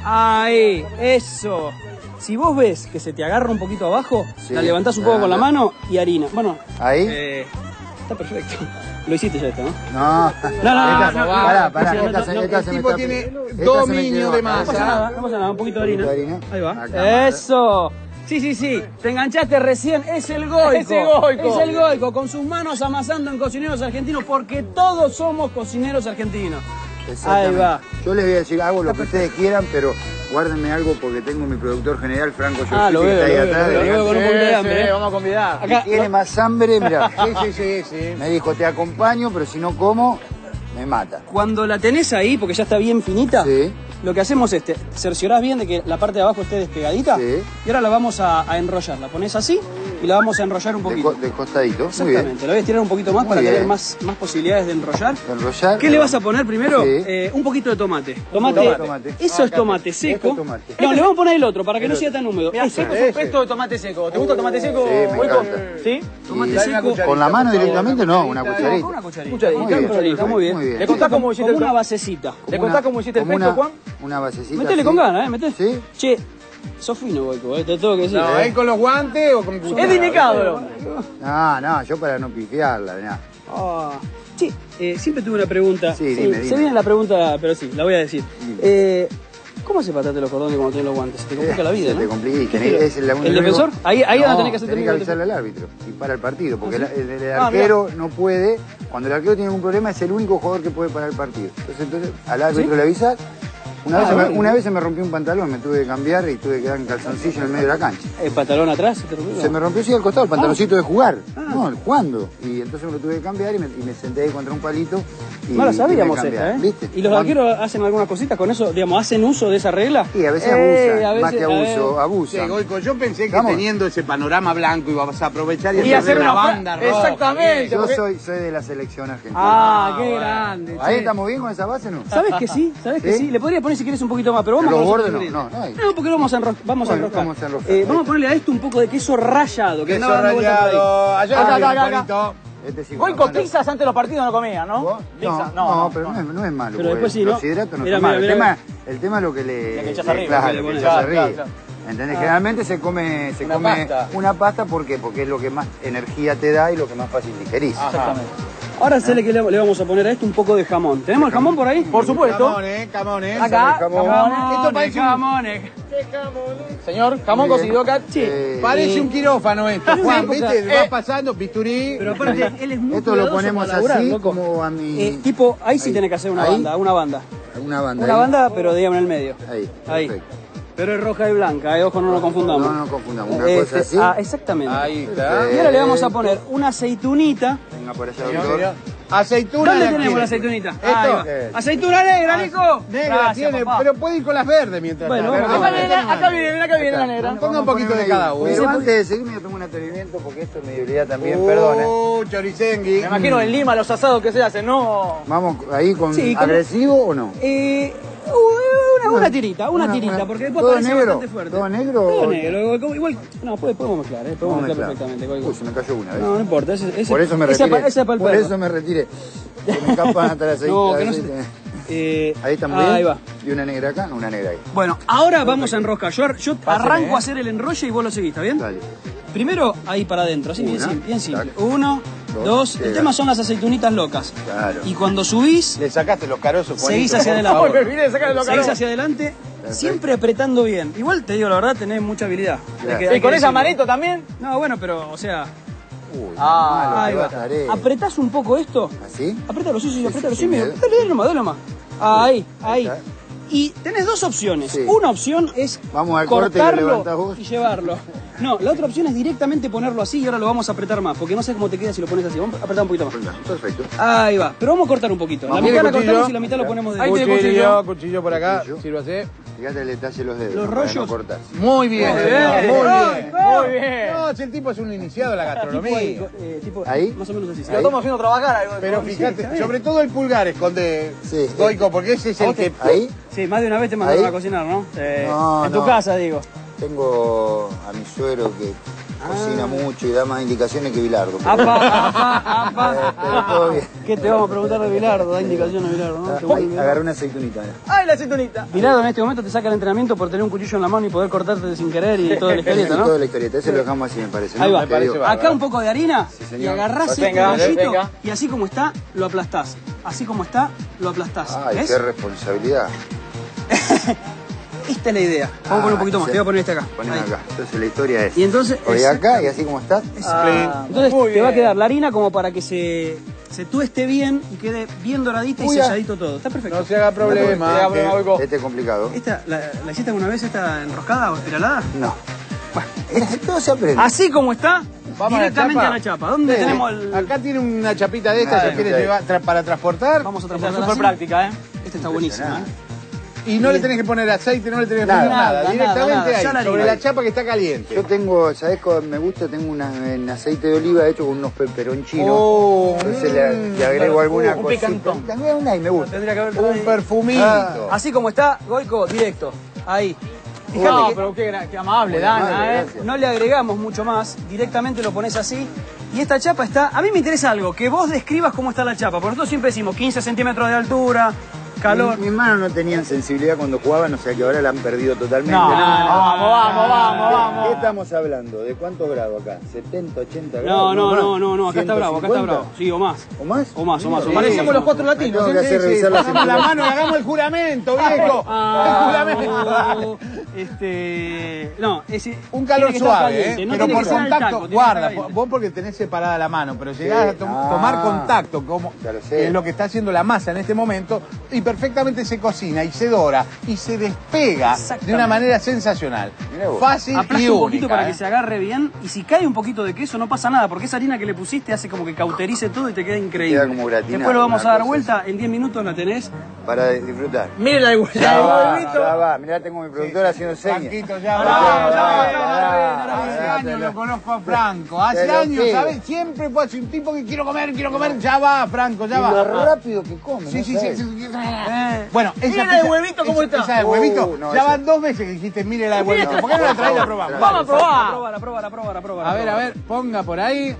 Ahí, eso. Si vos ves que se te agarra un poquito abajo, Sí, la levantás un poco la- con la la- mano y harina. Bueno, Ahí. eh, Está perfecto. Lo hiciste ya esto, ¿no? No, No, no, no, esta, no, no, pará, no, pará, no, esta no, se- no, esta el se me tipo está- tiene esta se me dominio quedó de acá. No pasa masa. nada, no pasa nada, un poquito de harina. Un poquito de harina. Ahí va. Acá. Eso. Sí, sí, sí. Te enganchaste recién. Es el Goico. Es el Goico. Es el Goico, con sus manos amasando en Cocineros Argentinos, porque todos somos cocineros argentinos. Ahí Exactamente. va. Yo les voy a decir, hago lo que ustedes quieran, pero guárdenme algo porque tengo mi productor general, Franco Ah, lo Giorgetti, que veo, está ahí lo veo, atrás. lo veo con un poquito de hambre. ¿eh? vamos a convidar. Acá, Tiene más hambre, mirá. Sí, sí, sí, sí. Me dijo, te acompaño, pero si no como, me mata. cuando la tenés ahí, porque ya está bien finita, Sí. lo que hacemos es, te cerciorás bien de que la parte de abajo esté despegadita, Sí. y ahora la vamos a, a enrollar. La pones así y la vamos a enrollar un De, poquito. co- de costadito. Muy bien. Exactamente, la voy a estirar un poquito más Muy para bien. tener más, más posibilidades de enrollar. Enrollar. ¿Qué le vas a poner primero? Sí. Eh, un poquito de tomate. Tomate. Tomate. Tomate. Eso es tomate Esto seco. es tomate. No, le vamos a poner el otro para que no sea tan húmedo. Mira, Ese. seco es un pesto de tomate seco. ¿Te gusta el tomate seco? Sí, me Goico? encanta. ¿Sí? Tomate Y- seco. Con la mano directamente, no, una Con cucharita. una cucharita. Cucharita. Muy bien, cucharita, muy bien. Muy bien. ¿Le contás cómo Como hiciste el una pesto? basecita. ¿Le contás cómo hiciste el como pesto, una- Juan? Una basecita. Métele así. con ganas, ¿eh? Meté. Sí. Che, sos fino, Goico, ¿eh? Te tengo que decir. No, ¿ahí con los guantes o con cuchara? Es delicado, bro. No, no, yo para no pifiarla, mirá. Ah. Che, eh, siempre tuve una pregunta. Sí, dime, Se dime. viene la pregunta, pero sí, la voy a decir. Dime. Eh, ¿Cómo se patate los cordones cuando tenés los guantes? Se te complica la vida, Se ¿no? te complica. y ¿Qué tenés- te- es la- ¿El único- defensor? Ahí, ahí no, no, tenés que hacer tenés que avisarle al árbitro y para el partido, porque ¿Ah, sí? el, el- el Ah, arquero no puede, cuando el arquero tiene algún problema es el único jugador que puede parar el partido. Entonces, entonces al árbitro ¿Sí? le avisas. Una, Ah, vez se me, bueno. una vez se me rompió un pantalón, me tuve que cambiar y tuve que dar en calzoncillo en el medio de la cancha. ¿El pantalón atrás? ¿Se te rompió? Se me rompió sí al costado, el pantaloncito de jugar. Ah. No, el jugando. Y entonces me lo tuve que cambiar y me, y me senté ahí contra un palito. Y, No lo y sabíamos me cambiaron, esta, ¿eh? ¿viste? ¿Y los Cuando- arqueros hacen algunas cositas con eso? Digamos, ¿hacen uso de esa regla? Sí, a veces Eh, abusan, a veces- más que a ver. abuso, Sí, abusan. Goico, yo pensé que Vamos. teniendo ese panorama blanco ibas a aprovechar y, Y hacer una banda fra- roja. Exactamente. Yo porque- soy, soy de la selección argentina. Ah, qué grande. Ahí che. estamos bien con esa base, ¿no? ¿Sabes que sí? ¿Sabes que ¿Sí? sí? Le podría poner si quieres un poquito más, pero vamos Los con los bordes otros no, ingredientes. no, no hay. No, porque lo vamos a, enro- vamos a Bueno, enroscar. vamos a enroscar. Eh, vamos a ponerle a esto un poco de queso rallado, que Queso andaba dando vueltas por ahí. rallado. Allá Acá, arriba, acá, acá. Juanito. Este sí, Goico, bueno, pizzas antes de los partidos no comía, ¿no? ¿Vos? Pizza, No, no, no, pero no es, no es malo. Pero porque después sí, los ¿no? hidratos no Mira, son malos. mira, El mira. tema, el tema es lo que le... Le que echas le- arriba, Claro, que le lo que pones. echas Claro, arriba. claro, claro. ¿Entendés? Generalmente se come, se Una come pasta. una pasta, ¿por qué? Porque es lo que más energía te da y lo que más fácil digerís. Exactamente. Ahora sé que le, le vamos a poner a esto un poco de jamón. ¿Tenemos el jamón por ahí? Por supuesto. Camón, eh, camón, eh. Acá, Jamón. jamón. Esto parece un- jamones. Señor, jamón Muy bien. cocido acá. Sí. Eh, Parece Eh, un quirófano esto, en una Juan, época- ¿viste? eh, Va pasando, bisturí. Pero aparte, él es muy Esto lo cuidadoso ponemos para laburar, así, loco. como a mi... Eh, tipo, ahí sí Ahí. tenés que hacer una Ahí. banda, una banda. Una banda. Una ahí. banda, pero digamos en el medio. Ahí, Ahí. perfecto. Pero es roja y blanca, eh, ojo, no nos confundamos. No, no nos confundamos. Una Este, cosa así. Ah, exactamente. Ahí está. Y ahora le vamos a poner una aceitunita. Venga por allá, Señor, doctor. señor. Aceituna. ¿Dónde la tenemos quiere. la aceitunita? Esto. Ahí va. Eh. Aceituna negra, Nico. Negra Gracias, tiene, papá. pero puede ir con las verdes mientras Bueno, tanto. vamos Acá a viene, acá viene, acá viene la negra. Ponga un poquito de cada uno. Pero antes de seguirme yo tengo un atrevimiento porque esto es mediodía también, Uh, perdone. choricengui. Me imagino en Lima los asados que se hacen, ¿no? Vamos ahí con Sí, como- agresivo o no? Eh, una, una tirita, una Una- tirita, una- porque después ¿todo parece negro? bastante fuerte. ¿Todo negro Todo o- negro, igual, igual- no, podemos, podemos mezclar, eh, podemos Vamos a mezclar mezclar. perfectamente. cualquier Uy, cosa. se me cayó una vez. No, no importa, ese, ese, Por eso me esa es retiré. pa- esa es para el Por perro. eso me retiré. Se me escapan hasta las seis. No, que no se... Eh, Ahí está muy bien. Ahí va. Y una negra acá, una negra ahí. Bueno, ahora vamos a enroscar. Yo, yo arranco eh. a hacer el enrollo y vos lo seguís, ¿está bien? Dale. Primero ahí para adentro, así bien, Una, sim- bien simple. tac, Uno, dos, dos. El llega. tema son las aceitunitas locas. Claro. Y cuando subís, Le sacaste los carozos, Juanito, seguís hacia por adelante. favor. Me olvidé de sacarle los Seguís caros. hacia adelante, siempre apretando bien. Igual te digo la verdad, tenés mucha habilidad. Claro. Hay que- ¿Y hay con que esa decirlo. manito también? No, bueno, pero, o sea, Uy, Ah, malo, ahí qué va. bajaré. Apretás un poco esto. ¿Así? Apretalo, sí, sí, Sí, apretalo, sí, sí, sí, mira. me- Dale, dale nomás, dale nomás. Ahí, ahí. está. Y tenés dos opciones. Sí. Una opción es Vamos al corte y lo cortarlo levantás vos. y llevarlo. No, la otra opción es directamente ponerlo así y ahora lo vamos a apretar más, porque no sé cómo te queda si lo pones así. Vamos a apretar un poquito más. Venga, perfecto. Ahí va, pero vamos a cortar un poquito. La Vamos. mitad la ¿Tiene cortamos cuchillo? y la mitad lo ponemos de Ahí tiene Cuchillo, cuchillo por acá, Cuchillo. sírvase. Fíjate el detalle de los dedos. Los para rollos. No cortar. Muy bien, Muy señor, bien. muy bien. Muy bien. No, si el tipo es un iniciado de la Tipo ahí, gastronomía. eh, tipo, Ahí. más o menos así. ¿sí? Lo estamos haciendo trabajar. algo. Pero Sí, fíjate, está bien. sobre todo el pulgar esconde Sí. Goico, porque ese es el que... Ahí Sí, más de una vez te mandaron Ahí. a cocinar, ¿no? Eh, No, en tu no. casa, digo. tengo a mi suegro que cocina mucho y da más indicaciones que Bilardo. Apa, apa, apa. Eh, pero todo bien. ¿Qué te vamos a preguntar de Bilardo? Da indicaciones de Bilardo, ¿no? Te voy a mirar. Agarré una aceitunita. ¿eh? ¡Ay, la aceitunita! Bilardo en este momento te saca el entrenamiento por tener un cuchillo en la mano y poder cortarte sin querer y toda la historieta, ¿no? Toda la historieta, ese lo dejamos así, me parece. ¿no? Ahí va. Me parece Acá un poco de harina Sí, señor. y agarrás este Venga, rollito venga. y así como está, lo aplastás. Así como está, lo aplastás. Ay, ¿Ves? qué responsabilidad. Esta es la idea. Vamos a poner un poquito más. sí. Te voy a poner este acá. Poneme Ahí. acá. Entonces la historia es. Y entonces... Oye, exacto. acá y así como estás. Ah, entonces Muy te bien. va a quedar la harina como para que se, se tueste bien y quede bien doradita y Uy, ah. selladito todo. Está perfecto. No se haga problema. No se haga que- problema, Este es complicado. ¿Esta, la, ¿La hiciste alguna vez esta enroscada o espiralada? No. Bueno, todo se aprende. Así como está, Vamos directamente a a la la chapa. chapa. ¿Dónde Sí. tenemos el...? Acá tiene una chapita de estas, Ah, ¿se quiere ok. llevar tra- para transportar? Vamos a Esta es transportar súper así. práctica, ¿eh? Esta está buenísima, ¿eh? Y no le tenés que poner aceite, no le tenés que Nada, poner nada. nada, Directamente nada, ahí, ya la sobre harina. la chapa que está caliente. Yo tengo, ¿sabés cómo me gusta? Tengo una, en aceite de oliva hecho con unos peperoncinos. Oh, Entonces le, le agrego alguna un cosita. picantón. También una y me gusta. Tendría que haber un perfumito. Ah. Así como está, Goico, directo. Ahí. Fíjate No, que pero qué, gra- qué amable, Muy Dana, amable, ¿eh? gracias. no le agregamos mucho más, directamente lo pones así. Y esta chapa está... A mí me interesa algo, que vos describas cómo está la chapa. Porque nosotros siempre decimos quince centímetros de altura, calor... Mi- Mis manos no tenían sensibilidad cuando jugaban, o sea que ahora la han perdido totalmente. No, vamos, vamos, vamos, ¿Qué vamos. estamos hablando? ¿De cuántos grados acá? ¿setenta, ochenta No, grados? no, más? no, no, no, acá está bravo, acá está ¿ciento bravo. Sí, o más. cincuenta? ¿O más? O más, o más, o más. Parecemos los cuatro Me latinos, tengo que ¿eh? hacer Sí, revisar la pongamos la circulación. mano y hagamos el juramento, viejo. Ah, el juramento. este... No, ese... Un calor tiene que estar suave, caliente, ¿eh? no pero tiene por que ser al contacto, taco, tiene que guarda, estar caliente. vos porque tenés separada la mano, pero llegás a to- Ah. tomar contacto, como Ya lo sé. que es lo que está haciendo la masa en este momento, y perfectamente se cocina y se dora y se despega de Exactamente. una manera sensacional. Mirá vos. Fácil y Aplasta un poquito única. para ¿eh? que se agarre bien y si cae un poquito de queso no pasa nada porque esa harina que le pusiste hace como que cauterice todo y te queda increíble. Queda como gratinado, Después lo vamos una a dar cosa vuelta, en diez minutos la tenés. Para disfrutar. Mire la igualdad. Ya va, ya va. Mirá, tengo mi productora haciendo señas. Franquito, ya Ah, va. ya va, ya ya va, va, ya ya va. va, Hace ya va, años ya lo va. conozco a Franco. Hace Te lo años, pido. ¿sabes? Siempre fue así un tipo que quiero comer, quiero comer. Ya va, Franco, ya Y lo va. rápido que come. Sí, ¿no sí, sí, sabes? sí, sí. Eh, Bueno, esa Mira la pizza- de huevito, ¿cómo esa- está? Esa de huevito, Uh, no, ya esa- van dos veces que dijiste, mire la de huevito. ¿Por qué no la traes y la probamos? Vamos a probar. Pruébala, pruébala, pruébala, pruébala. A ver, a ver, ponga por ahí.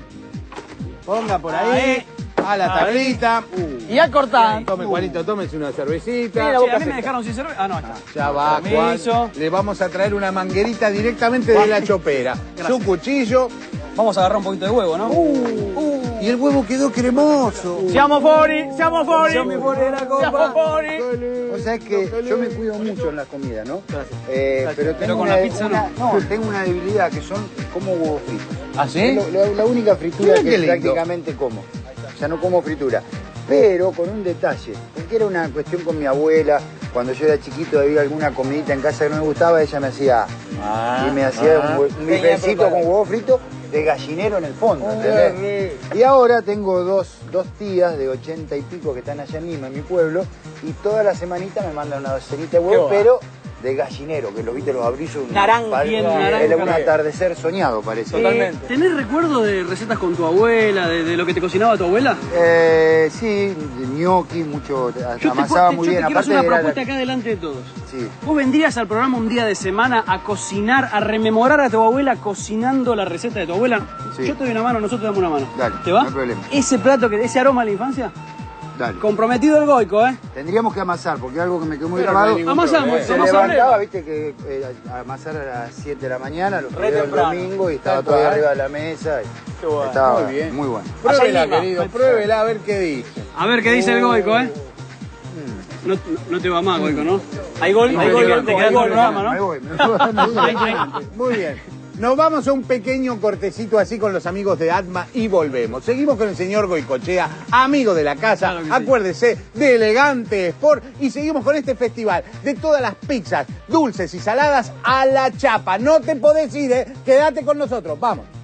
Ponga por ahí. Ahí. A la tablita. Y a cortar. Tome, Juanito, tómese una cervecita. Mira, Che, a mí me dejaron sin cerveza. Ah, no, está. Ya va, Permiso. Juan. Le vamos a traer una manguerita directamente de la chopera. Su cuchillo. Vamos a agarrar un poquito de huevo, ¿no? Y el huevo quedó cremoso. Siamo fuori, siamo fuori. Siamo fuori della copa. Siamo fuori. O sea, es que yo me cuido mucho en las comidas, ¿no? Eh, pero tengo Pero con una, la pizza una- no, tengo una debilidad que son como huevos fritos. ¿Ah, sí? Es lo- la, la única fritura Mira qué que lindo. prácticamente como. O sea, no como fritura. Pero con un detalle, porque era una cuestión con mi abuela, cuando yo era chiquito había alguna comidita en casa que no me gustaba, ella me hacía, y me hacía un, hue- un bifecito con huevo frito de gallinero en el fondo, ¿entendés? Y ahora tengo dos, dos tías de ochenta y pico que están allá en Lima, en mi pueblo, y toda la semanita me mandan una docenita de huevo, pero de gallinero, que lo viste, los abrillos. un- Naranja, pare- bien es naranja. un atardecer soñado, parece. Totalmente. ¿Tenés recuerdo de recetas con tu abuela, de, de lo que te cocinaba tu abuela? Eh, sí, de gnocchi, mucho, Yo te, amasaba te- muy yo bien. te quiero hacer una era la- propuesta acá delante de todos. Sí. ¿Vos vendrías al programa un día de semana a cocinar, a rememorar a tu abuela cocinando la receta de tu abuela? Sí. Yo te doy una mano, nosotros te damos una mano. Dale, ¿Te va? no hay problema. Ese plato, que ese aroma de la infancia, Dale. comprometido el Goico, ¿eh? Tendríamos que amasar, porque algo que me quedó muy Pero no hay grabado. ningún Amasamos, problema. Se amasamos. levantaba, viste, que eh, a amasar a las siete de la mañana, los Re videos el temprano. domingo, y estaba Tal todo ahí cual. arriba de la mesa. Y Qué bueno. estaba Muy bien. muy bueno. Pruébela, Allá en Lima. querido, pruébela a ver qué dice. A ver qué dice el Goico, ¿eh? No, no te va más, Goico, ¿no? Hay gol, No, hay te gol, queda- hay te gol, queda hay todo gol, el ¿no? programa, ¿no? Me voy, me voy. Muy bien. Nos vamos a un pequeño cortecito así con los amigos de Atma y volvemos. Seguimos con el señor Goicochea, amigo de la casa, Claro que sí. acuérdese, de Elegante Sport, y seguimos con este festival de todas las pizzas, dulces y saladas a la chapa. No te podés ir, ¿eh? Quédate con nosotros, vamos.